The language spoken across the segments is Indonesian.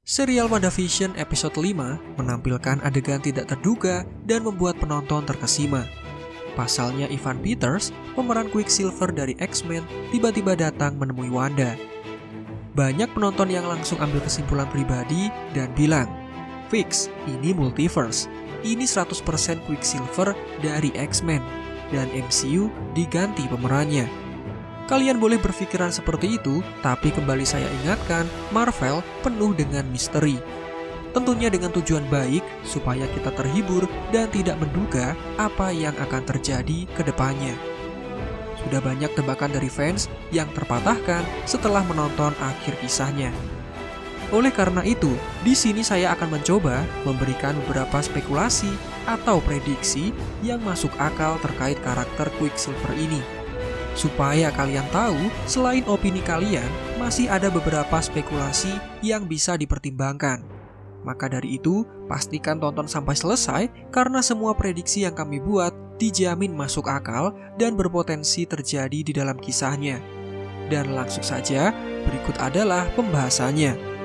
Serial WandaVision episode 5 menampilkan adegan tidak terduga dan membuat penonton terkesima. Pasalnya Evan Peters, pemeran Quicksilver dari X-Men, tiba-tiba datang menemui Wanda. Banyak penonton yang langsung ambil kesimpulan pribadi dan bilang, "Fix, ini multiverse. Ini 100% Quicksilver dari X-Men, dan MCU diganti pemerannya." Kalian boleh berpikiran seperti itu, tapi kembali saya ingatkan, Marvel penuh dengan misteri. Tentunya dengan tujuan baik, supaya kita terhibur dan tidak menduga apa yang akan terjadi ke depannya. Sudah banyak tebakan dari fans yang terpatahkan setelah menonton akhir kisahnya. Oleh karena itu, di sini saya akan mencoba memberikan beberapa spekulasi atau prediksi yang masuk akal terkait karakter Quicksilver ini. Supaya kalian tahu, selain opini kalian, masih ada beberapa spekulasi yang bisa dipertimbangkan. Maka dari itu, pastikan tonton sampai selesai karena semua prediksi yang kami buat dijamin masuk akal dan berpotensi terjadi di dalam kisahnya. Dan langsung saja, berikut adalah pembahasannya.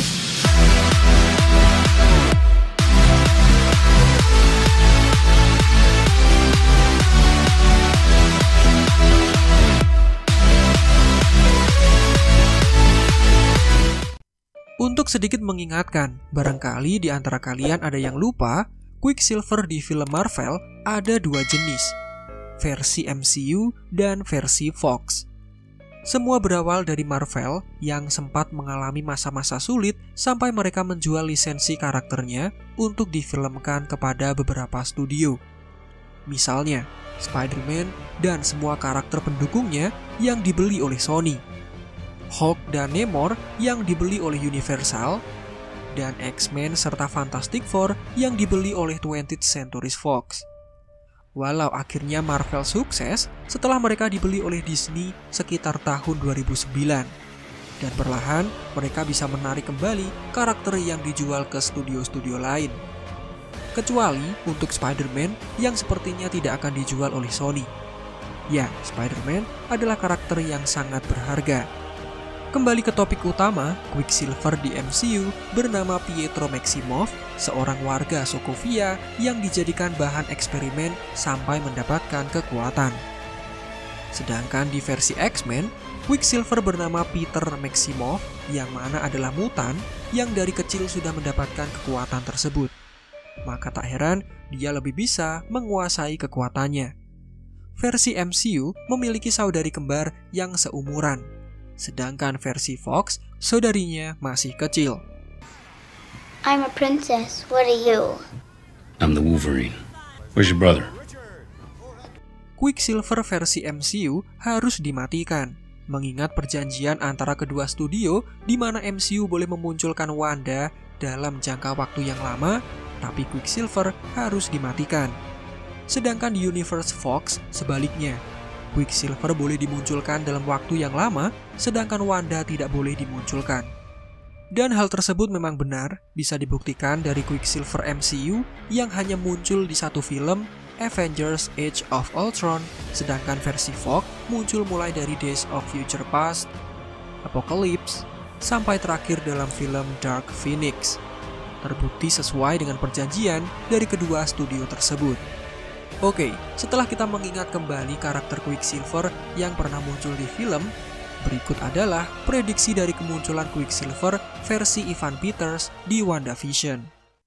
Untuk sedikit mengingatkan, barangkali di antara kalian ada yang lupa, Quicksilver di film Marvel ada dua jenis, versi MCU dan versi Fox. Semua berawal dari Marvel yang sempat mengalami masa-masa sulit sampai mereka menjual lisensi karakternya untuk difilmkan kepada beberapa studio. Misalnya, Spider-Man dan semua karakter pendukungnya yang dibeli oleh Sony, Hulk dan Namor yang dibeli oleh Universal, dan X-Men serta Fantastic Four yang dibeli oleh 20th Century Fox. Walau akhirnya Marvel sukses setelah mereka dibeli oleh Disney sekitar tahun 2009, dan perlahan mereka bisa menarik kembali karakter yang dijual ke studio-studio lain. Kecuali untuk Spider-Man yang sepertinya tidak akan dijual oleh Sony. Ya, Spider-Man adalah karakter yang sangat berharga. Kembali ke topik utama, Quicksilver di MCU bernama Pietro Maximoff, seorang warga Sokovia yang dijadikan bahan eksperimen sampai mendapatkan kekuatan. Sedangkan di versi X-Men, Quicksilver bernama Peter Maximoff, yang mana adalah mutan yang dari kecil sudah mendapatkan kekuatan tersebut. Maka tak heran dia lebih bisa menguasai kekuatannya. Versi MCU memiliki saudari kembar yang seumuran. Sedangkan versi Fox, saudarinya masih kecil. I'm a princess. What are you? I'm the Wolverine. Where's your brother? Quicksilver versi MCU harus dimatikan, mengingat perjanjian antara kedua studio di mana MCU boleh memunculkan Wanda dalam jangka waktu yang lama, tapi Quicksilver harus dimatikan. Sedangkan di universe Fox, sebaliknya. Quicksilver boleh dimunculkan dalam waktu yang lama, sedangkan Wanda tidak boleh dimunculkan. Dan hal tersebut memang benar, bisa dibuktikan dari Quicksilver MCU yang hanya muncul di satu film, Avengers Age of Ultron, sedangkan versi Fox muncul mulai dari Days of Future Past, Apocalypse, sampai terakhir dalam film Dark Phoenix. Terbukti sesuai dengan perjanjian dari kedua studio tersebut. Oke, setelah kita mengingat kembali karakter Quicksilver yang pernah muncul di film, berikut adalah prediksi dari kemunculan Quicksilver versi Evan Peters di WandaVision.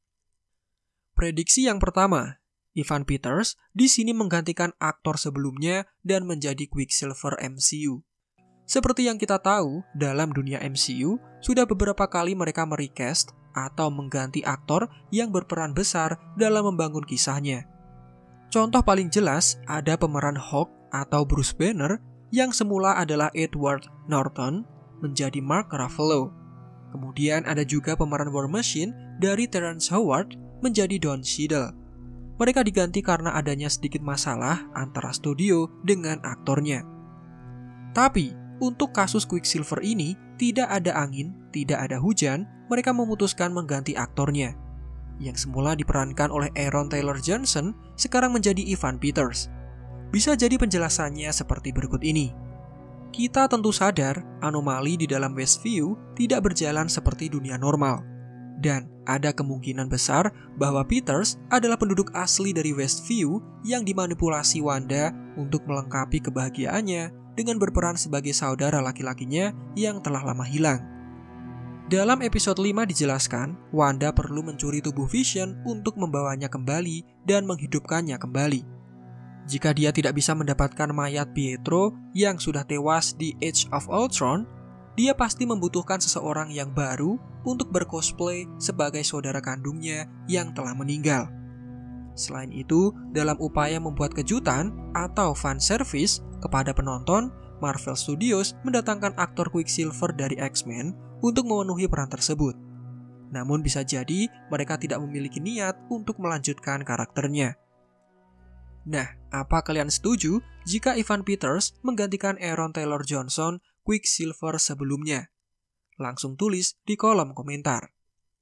Prediksi yang pertama, Evan Peters di sini menggantikan aktor sebelumnya dan menjadi Quicksilver MCU. Seperti yang kita tahu, dalam dunia MCU, sudah beberapa kali mereka merecast atau mengganti aktor yang berperan besar dalam membangun kisahnya. Contoh paling jelas ada pemeran Hulk atau Bruce Banner yang semula adalah Edward Norton menjadi Mark Ruffalo. Kemudian ada juga pemeran War Machine dari Terrence Howard menjadi Don Cheadle. Mereka diganti karena adanya sedikit masalah antara studio dengan aktornya. Tapi untuk kasus Quicksilver ini tidak ada angin, tidak ada hujan, mereka memutuskan mengganti aktornya. Yang semula diperankan oleh Aaron Taylor Johnson, sekarang menjadi Evan Peters. Bisa jadi penjelasannya seperti berikut ini. Kita tentu sadar anomali di dalam Westview tidak berjalan seperti dunia normal. Dan ada kemungkinan besar bahwa Peters adalah penduduk asli dari Westview yang dimanipulasi Wanda untuk melengkapi kebahagiaannya dengan berperan sebagai saudara laki-lakinya yang telah lama hilang. Dalam episode 5 dijelaskan, Wanda perlu mencuri tubuh Vision untuk membawanya kembali dan menghidupkannya kembali. Jika dia tidak bisa mendapatkan mayat Pietro yang sudah tewas di Age of Ultron, dia pasti membutuhkan seseorang yang baru untuk bercosplay sebagai saudara kandungnya yang telah meninggal. Selain itu, dalam upaya membuat kejutan atau fan service kepada penonton, Marvel Studios mendatangkan aktor Quicksilver dari X-Men untuk memenuhi peran tersebut. Namun bisa jadi mereka tidak memiliki niat untuk melanjutkan karakternya. Nah, apa kalian setuju jika Evan Peters menggantikan Aaron Taylor-Johnson Quicksilver sebelumnya? Langsung tulis di kolom komentar.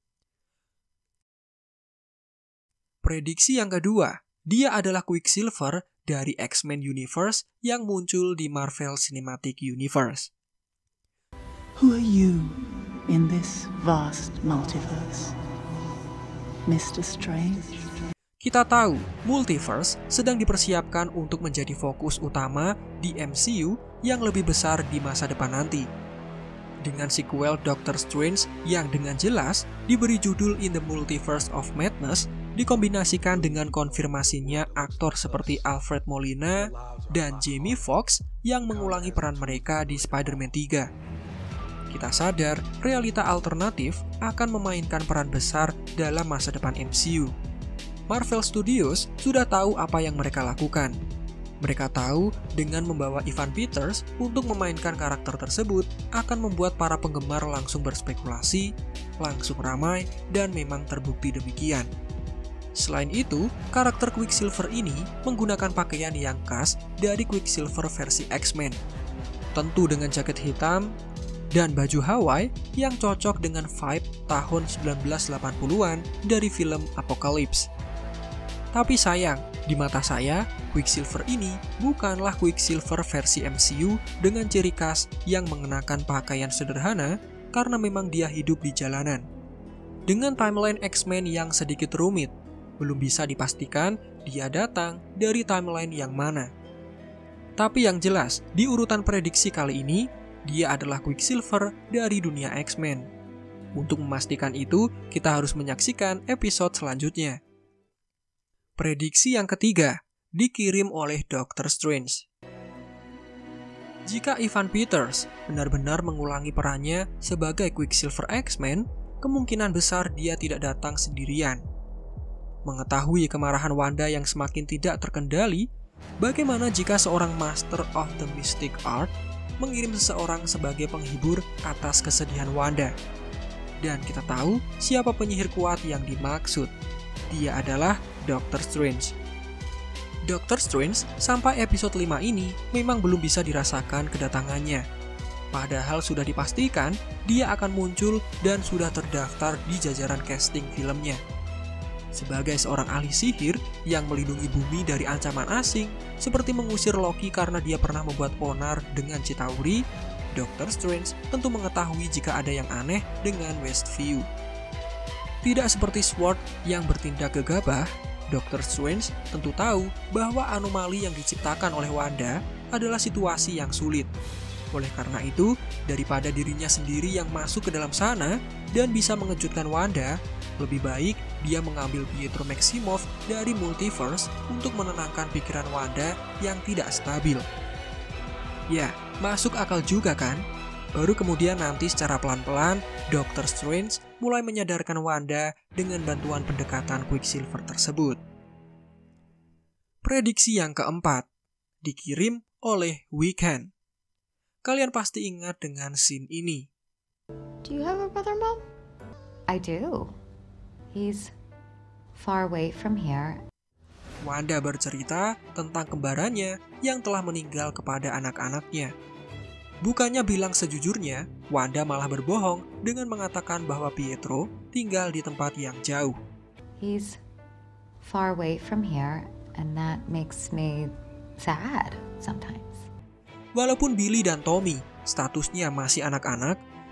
Prediksi yang kedua, dia adalah Quicksilver dari X-Men Universe yang muncul di Marvel Cinematic Universe. Who are you in this vast multiverse? Mr. Strange? Kita tahu, multiverse sedang dipersiapkan untuk menjadi fokus utama di MCU yang lebih besar di masa depan nanti. Dengan sequel Doctor Strange yang dengan jelas diberi judul In the Multiverse of Madness, dikombinasikan dengan konfirmasinya aktor seperti Alfred Molina dan Jamie Foxx yang mengulangi peran mereka di Spider-Man 3. Kita sadar, realita alternatif akan memainkan peran besar dalam masa depan MCU. Marvel Studios sudah tahu apa yang mereka lakukan. Mereka tahu dengan membawa Evan Peters untuk memainkan karakter tersebut akan membuat para penggemar langsung berspekulasi, langsung ramai, dan memang terbukti demikian. Selain itu, karakter Quicksilver ini menggunakan pakaian yang khas dari Quicksilver versi X-Men. Tentu dengan jaket hitam dan baju Hawaii yang cocok dengan vibe tahun 1980-an dari film Apocalypse. Tapi sayang, di mata saya, Quicksilver ini bukanlah Quicksilver versi MCU dengan ciri khas yang mengenakan pakaian sederhana karena memang dia hidup di jalanan. Dengan timeline X-Men yang sedikit rumit, belum bisa dipastikan dia datang dari timeline yang mana. Tapi yang jelas, di urutan prediksi kali ini, dia adalah Quicksilver dari dunia X-Men. Untuk memastikan itu, kita harus menyaksikan episode selanjutnya. Prediksi yang ketiga, dikirim oleh Doctor Strange. Jika Evan Peters benar-benar mengulangi perannya sebagai Quicksilver X-Men, kemungkinan besar dia tidak datang sendirian. Mengetahui kemarahan Wanda yang semakin tidak terkendali, bagaimana jika seorang Master of the Mystic Art mengirim seseorang sebagai penghibur atas kesedihan Wanda? Dan kita tahu siapa penyihir kuat yang dimaksud. Dia adalah Doctor Strange. Doctor Strange sampai episode 5 ini memang belum bisa dirasakan kedatangannya. Padahal sudah dipastikan dia akan muncul dan sudah terdaftar di jajaran casting filmnya. Sebagai seorang ahli sihir yang melindungi bumi dari ancaman asing, seperti mengusir Loki karena dia pernah membuat onar dengan Chitauri, Doctor Strange tentu mengetahui jika ada yang aneh dengan Westview. Tidak seperti Sword yang bertindak gegabah, Doctor Strange tentu tahu bahwa anomali yang diciptakan oleh Wanda adalah situasi yang sulit. Oleh karena itu, daripada dirinya sendiri yang masuk ke dalam sana dan bisa mengejutkan Wanda, lebih baik dia mengambil Pietro Maximoff dari multiverse untuk menenangkan pikiran Wanda yang tidak stabil. Ya, masuk akal juga kan? Baru kemudian nanti secara pelan-pelan, Doctor Strange mulai menyadarkan Wanda dengan bantuan pendekatan Quicksilver tersebut. Prediksi yang keempat, dikirim oleh Weekend. Kalian pasti ingat dengan scene ini. Do you have a brother, Mom? I do. He's far away from here. Wanda bercerita tentang kembarannya yang telah meninggal kepada anak-anaknya. Bukannya bilang sejujurnya, Wanda malah berbohong dengan mengatakan bahwa Pietro tinggal di tempat yang jauh. He's far away from here, and that makes me sad sometimes. Walaupun Billy dan Tommy statusnya masih anak-anak,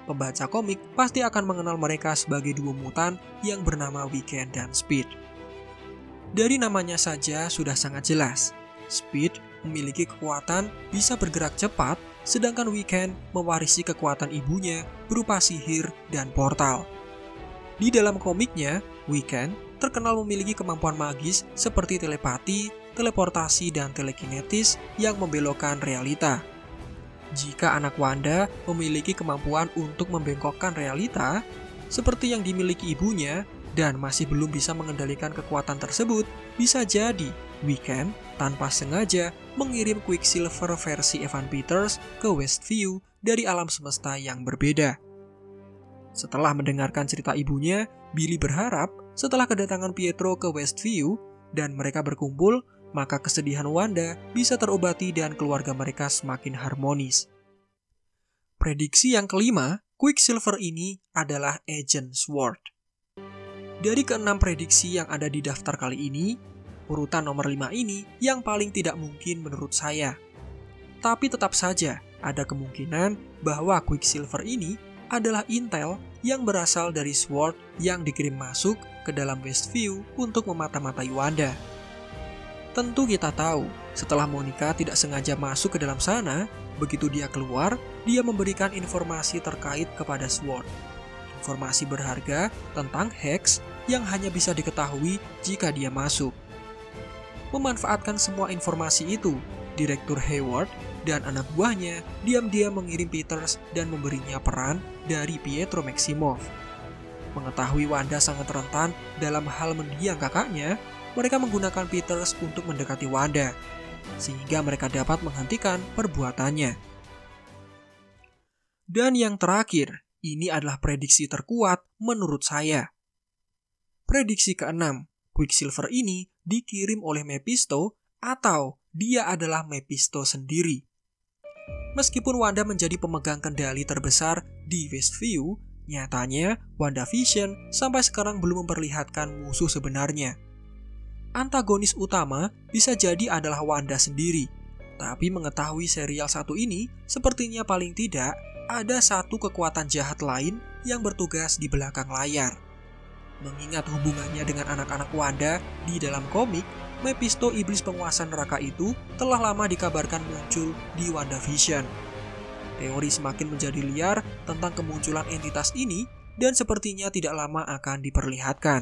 pembaca komik pasti akan mengenal mereka sebagai duo mutan yang bernama Wiccan dan Speed. Dari namanya saja sudah sangat jelas, Speed memiliki kekuatan bisa bergerak cepat, sedangkan Wiccan mewarisi kekuatan ibunya berupa sihir dan portal. Di dalam komiknya, Wiccan terkenal memiliki kemampuan magis seperti telepati, teleportasi, dan telekinetis yang membelokkan realita. Jika anak Wanda memiliki kemampuan untuk membengkokkan realita, seperti yang dimiliki ibunya, dan masih belum bisa mengendalikan kekuatan tersebut, bisa jadi Wiccan tanpa sengaja mengirim Quicksilver versi Evan Peters ke Westview dari alam semesta yang berbeda. Setelah mendengarkan cerita ibunya, Billy berharap setelah kedatangan Pietro ke Westview dan mereka berkumpul, maka kesedihan Wanda bisa terobati dan keluarga mereka semakin harmonis. Prediksi yang kelima, Quicksilver ini adalah Agent Sword. Dari ke-6 prediksi yang ada di daftar kali ini, urutan nomor 5 ini yang paling tidak mungkin menurut saya. Tapi tetap saja ada kemungkinan bahwa Quicksilver ini adalah intel yang berasal dari Sword yang dikirim masuk ke dalam Westview untuk memata-matai Wanda. Tentu kita tahu, setelah Monica tidak sengaja masuk ke dalam sana, begitu dia keluar, dia memberikan informasi terkait kepada Sword. Informasi berharga tentang Hex yang hanya bisa diketahui jika dia masuk. Memanfaatkan semua informasi itu, Direktur Hayward dan anak buahnya diam-diam mengirim Peters dan memberinya peran dari Pietro Maximoff. Mengetahui Wanda sangat rentan dalam hal mendiang kakaknya, mereka menggunakan Peters untuk mendekati Wanda, sehingga mereka dapat menghentikan perbuatannya. Dan yang terakhir, ini adalah prediksi terkuat menurut saya. Prediksi ke-6, Quicksilver ini dikirim oleh Mephisto atau dia adalah Mephisto sendiri. Meskipun Wanda menjadi pemegang kendali terbesar di Westview, nyatanya WandaVision sampai sekarang belum memperlihatkan musuh sebenarnya. Antagonis utama bisa jadi adalah Wanda sendiri, tapi mengetahui serial satu ini, sepertinya paling tidak ada satu kekuatan jahat lain yang bertugas di belakang layar. Mengingat hubungannya dengan anak-anak Wanda di dalam komik, Mephisto iblis penguasa neraka itu telah lama dikabarkan muncul di WandaVision. Teori semakin menjadi liar tentang kemunculan entitas ini dan sepertinya tidak lama akan diperlihatkan.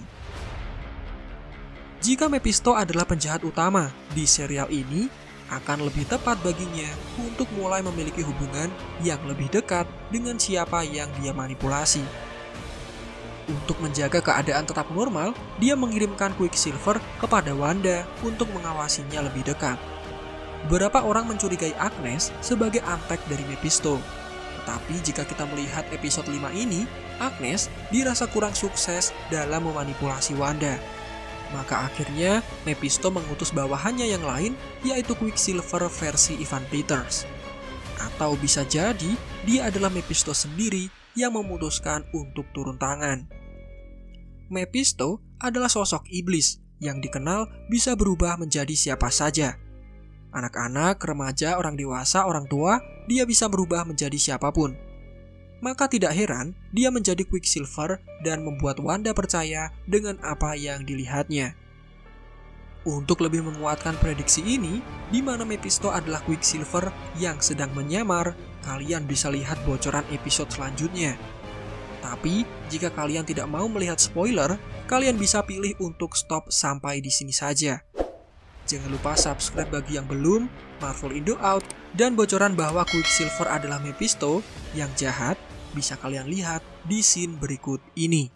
Jika Mephisto adalah penjahat utama di serial ini, akan lebih tepat baginya untuk mulai memiliki hubungan yang lebih dekat dengan siapa yang dia manipulasi. Untuk menjaga keadaan tetap normal, dia mengirimkan Quicksilver kepada Wanda untuk mengawasinya lebih dekat. Beberapa orang mencurigai Agnes sebagai antek dari Mephisto. Tetapi jika kita melihat episode 5 ini, Agnes dirasa kurang sukses dalam memanipulasi Wanda. Maka akhirnya Mephisto mengutus bawahannya yang lain, yaitu Quicksilver versi Evan Peters. Atau bisa jadi dia adalah Mephisto sendiri yang memutuskan untuk turun tangan. Mephisto adalah sosok iblis yang dikenal bisa berubah menjadi siapa saja. Anak-anak, remaja, orang dewasa, orang tua, dia bisa berubah menjadi siapapun. Maka tidak heran dia menjadi Quicksilver dan membuat Wanda percaya dengan apa yang dilihatnya. Untuk lebih menguatkan prediksi ini, di mana Mephisto adalah Quicksilver yang sedang menyamar, kalian bisa lihat bocoran episode selanjutnya. Tapi, jika kalian tidak mau melihat spoiler, kalian bisa pilih untuk stop sampai di sini saja. Jangan lupa subscribe bagi yang belum, Marvel Indo out, dan bocoran bahwa Quicksilver adalah Mephisto yang jahat bisa kalian lihat di scene berikut ini.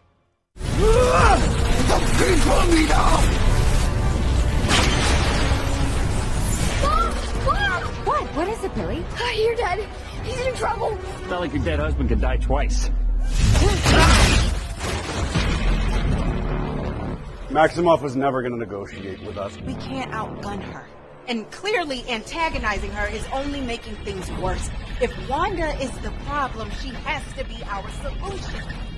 What is it, Billy? Your dad, he's in trouble. It's not like your dead husband could die twice. Maximoff was never going to negotiate with us. We can't outgun her. And clearly antagonizing her is only making things worse. If Wanda is the problem, she has to be our solution.